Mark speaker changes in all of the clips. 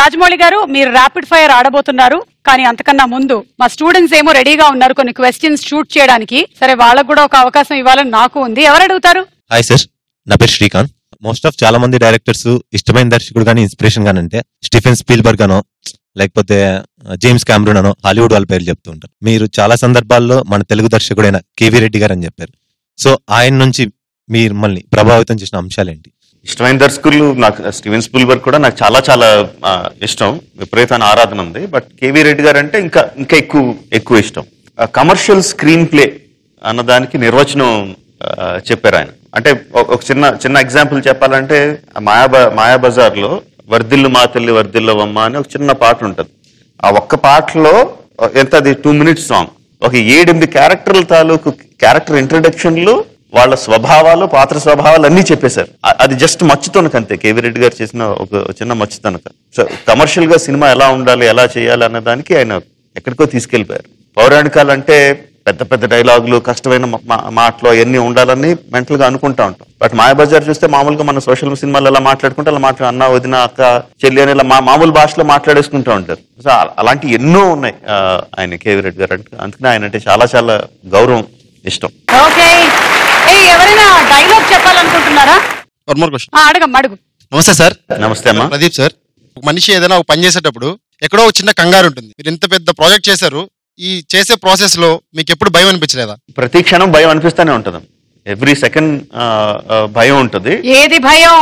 Speaker 1: రాజమౌళి గారు మీరు rapid fire ఆడబోతున్నారు, కానీ అంతకన్నా ముందు మా స్టూడెంట్స్ ఏమో రెడీగా ఉన్నారు కొన్ని క్వశ్చన్స్ షూట్ చేయడానికి. సరే, వాళ్ళకు కూడా ఒక అవకాశం ఇవ్వాలని నాకు ఉంది. ఎవరు అడుగుతారు?
Speaker 2: హాయ్ సార్, నా పేరు శ్రీకాంత్. మోస్ట్ ఆఫ్ చాలా మంది డైరెక్టర్స్ ఇష్టమైన దర్శకుడు కానీ ఇన్స్పిరేషన్ గానీ అంటే స్టీఫెన్ స్పీల్బర్గ్ అనో లేకపోతే జేమ్స్ కెమెరూన్ అనో హాలీవుడ్ వాళ్ళ పేరు చెప్తూ ఉంటారు. మీరు చాలా సందర్భాల్లో మన తెలుగు దర్శకుడైన కేవీ రెడ్డి గారు అని చెప్పారు. సో ఆయన నుంచి మీరు మళ్ళీ ప్రభావితం చేసిన అంశాలు ఏంటి?
Speaker 3: ఇష్టమైన దర్శకులు నాకు స్టీవెన్ స్పీల్బర్గ్ కూడా నాకు చాలా చాలా ఇష్టం, విపరీతమైన ఆరాధన ఉంది. బట్ కేవీ రెడ్డి గారు అంటే ఇంకా ఇంకా ఎక్కువ ఇష్టం. కమర్షియల్ స్క్రీన్ ప్లే అన్నదానికి నిర్వచనం చెప్పారు ఆయన. అంటే ఒక చిన్న ఎగ్జాంపుల్ చెప్పాలంటే మాయాబజార్ లో వర్దిల్లు మా తల్లి వర్దిల్లవమ్మ అని ఒక చిన్న పాట ఉంటుంది. ఆ ఒక్క పాటలో ఎంత అది 2 minutes సాంగ్, ఒక 7-8 క్యారెక్టర్ల తాలూకు క్యారెక్టర్ ఇంట్రడక్షన్లు, వాళ్ళ స్వభావాలు, పాత్ర స్వభావాలు అన్నీ చెప్పేశారు. అది జస్ట్ మచ్చుతోనక అంతే, కేవీ రెడ్డి గారు చేసిన ఒక చిన్న మచ్చుతోనక. సో కమర్షియల్ గా సినిమా ఎలా ఉండాలి, ఎలా చేయాలి అన్న దానికి ఆయన ఎక్కడికో తీసుకెళ్లిపోయారు. పౌరాణికాలు అంటే పెద్ద పెద్ద డైలాగులు, కష్టమైన మాటలు అవన్నీ ఉండాలని మెంటల్ గా అనుకుంటా ఉంటాం. బట్ మాయాబజార్ చూస్తే మామూలుగా మన సోషల్ సినిమాలు ఎలా మాట్లాడుకుంటే అలా అన్న, వదిన, అక్క, చెల్లి అని ఇలా మామూలు భాషలో మాట్లాడేసుకుంటూ ఉంటారు. సో అలాంటి ఎన్నో ఉన్నాయి ఆయన కేవీ రెడ్డి గారు అంటే. అందుకని ఆయన అంటే చాలా చాలా గౌరవం, ఇష్టం.
Speaker 1: ఎవరైనా డైలాగ్ చెప్పాలనుకుంటున్నారా? అడుగు.
Speaker 4: నమస్తే సార్.
Speaker 3: నమస్తే అమ్మా.
Speaker 4: ప్రదీప్ సార్. మనిషి ఏదైనా ఒక పని చేసేటప్పుడు ఎక్కడో ఒక చిన్న కంగారు ఉంటుంది. మీరు ఇంత పెద్ద ప్రాజెక్ట్ చేశారు, ఈ చేసే ప్రాసెస్ లో మీకు ఎప్పుడు భయం అనిపించలేదా?
Speaker 3: ప్రతి క్షణం భయం అనిపిస్తూనే ఉంటుంది. ఎవ్రీ సెకండ్ భయం ఉంటుంది.
Speaker 1: ఏది భయం?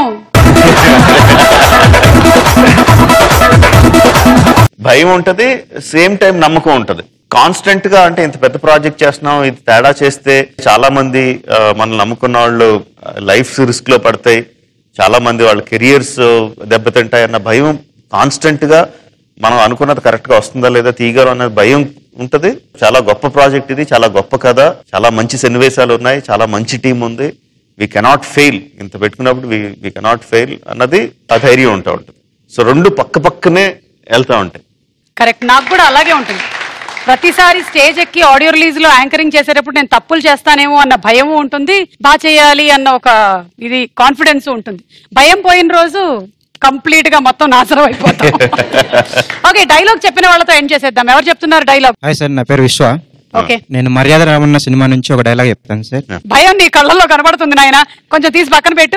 Speaker 3: భయం ఉంటది, సేమ్ టైం నమ్మకం ఉంటది. కాన్స్టెంట్ గా అంటే ఇంత పెద్ద ప్రాజెక్ట్ చేస్తున్నాం, ఇది తేడా చేస్తే చాలా మంది మనల్ని నమ్ముకున్న వాళ్ళు లైఫ్ రిస్క్ లో పడతాయి, చాలా మంది వాళ్ళ కెరియర్స్ దెబ్బతింటాయి అన్న భయం కాన్స్టెంట్ గా, మనం అనుకున్నది కరెక్ట్ గా వస్తుందా లేదా, తీయగలం అనే భయం ఉంటది. చాలా గొప్ప ప్రాజెక్ట్ ఇది, చాలా గొప్ప కథ, చాలా మంచి సన్నివేశాలు ఉన్నాయి, చాలా మంచి టీం ఉంది. వీ కెనాట్ ఫెయిల్, ఇంత పెట్టుకున్నప్పుడు వీ కెనాట్ ఫెయిల్ అన్నది ఆ ధైర్యం ఉంటా ఉంటుంది. సో రెండు పక్కనే వెళ్తా ఉంటాయి.
Speaker 1: కరెక్ట్, నాకు కూడా అలాగే ఉంటుంది. ప్రతిసారి స్టేజ్ ఎక్కి ఆడియో రిలీజ్ లో యాంకరింగ్ చేసేటప్పుడు నేను తప్పులు చేస్తానేమో అన్న భయం ఉంటుంది, బాగా చేయాలి అన్న ఒక ఇది కాన్ఫిడెన్స్ ఉంటుంది. భయం పోయిన రోజు కంప్లీట్ గా మొత్తం నాశనం అయిపోతాం. ఓకే, డైలాగ్ చెప్పిన వాళ్ళతో ఎండ్ చేసేద్దాం. ఎవరు చెప్తున్నారు డైలాగ్?
Speaker 5: హాయ్ సార్, నా పేరు విశ్వ.
Speaker 1: ఓకే,
Speaker 5: నేను మర్యాద రామన్న సినిమా నుంచి ఒక డైలాగ్ చెప్తాను సార్.
Speaker 1: భయం నీ కళ్ళల్లో కనబడుతుంది నాయన, కొంచెం తీసి పక్కన పెట్టు.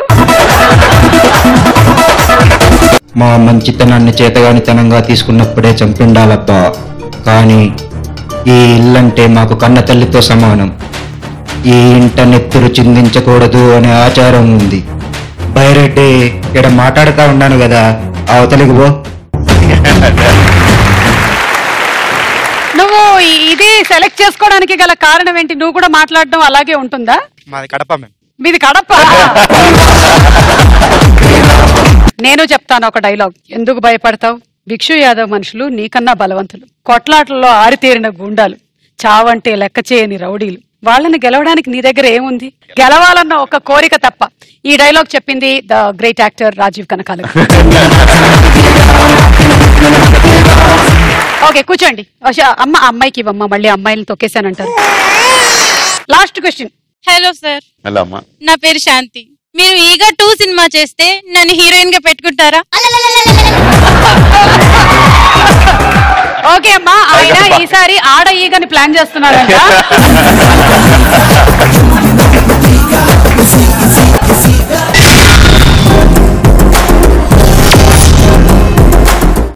Speaker 5: మా మంచితనాన్ని చేతగానితనంగా తీసుకున్నప్పుడే చంపిండాలబ్బా, కానీ ఈ ఇల్లంటే మాకు కన్న తల్లితో సమానం. ఈ ఇంట నెత్తురు చిందించకూడదు అనే ఆచారం ఉంది. బైరెడ్డి, ఇక్కడ మాట్లాడుతా ఉన్నాను కదా, అవతలికి పో.
Speaker 1: నువ్వు ఇది సెలెక్ట్ చేసుకోవడానికి గల కారణం ఏంటి? నువ్వు కూడా మాట్లాడడం అలాగే ఉంటుందా?
Speaker 4: మాది కడప.
Speaker 1: మీది కడప? నేను చెప్తాను ఒక డైలాగ్. ఎందుకు భయపడతావు? భిక్షు యాదవ్ మనుషులు నీకన్నా బలవంతులు, కొట్లాటల్లో ఆరితేరిన గుండాలు, చావంటే లెక్క చేయని రౌడీలు. వాళ్ళని గెలవడానికి నీ దగ్గర ఏముంది? గెలవాలన్న ఒక కోరిక తప్ప. ఈ డైలాగ్ చెప్పింది the great actor Rajeev Kanakala. Okay, కూర్చోండి. అమ్మాయికి ఇవ్వమ్మా, మళ్ళీ అమ్మాయిని తొక్కేశానంటారు. Last question.
Speaker 6: Hello sir.
Speaker 3: Hello అమ్మా.
Speaker 6: నా పేరు శాంతి. మీరు ఈగ 2 సినిమా చేస్తే నన్ను హీరోయిన్ గా పెట్టుకుంటారా?
Speaker 1: ఓకే అమ్మా, ఆయన ఈసారి ఆడ ఈగని ప్లాన్ చేస్తున్నారంట.